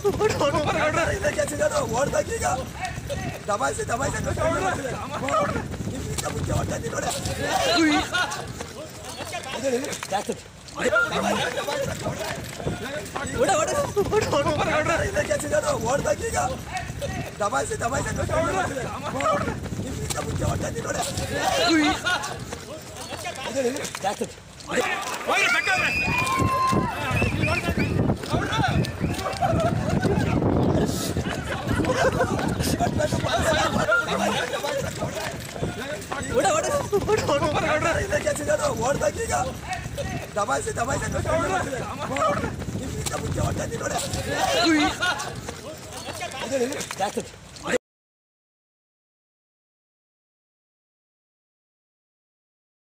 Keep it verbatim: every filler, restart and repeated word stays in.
ಓಡ್ಬೇಕೀಗ ದಬಾಯಿಸಿ ದಬಾಯಿಸಿ ಮುಂಚೆ ಹೊಟ್ಟೆ ನೋಡಿ ಓಡ್ಬೇಕೀಗ ದಬಾಯಿಸಿ ದಬಾಯಿಸಿ ಮುಂಚೆ ಹೊಟ್ಟೆ ನೋಡಿ ಓಡ್ಬೇಕೀಗ ದಬಾಯಿಸಿ ದಬಾಯಿಸಿ ಮುಂಚೆ ಹೊಟ್ಟೆ ನೋಡಿ